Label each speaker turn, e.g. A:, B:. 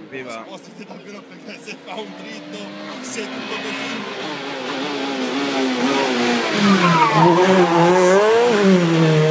A: sapeva.
B: Spostati davvero perché se fa un dritto, se è tutto così.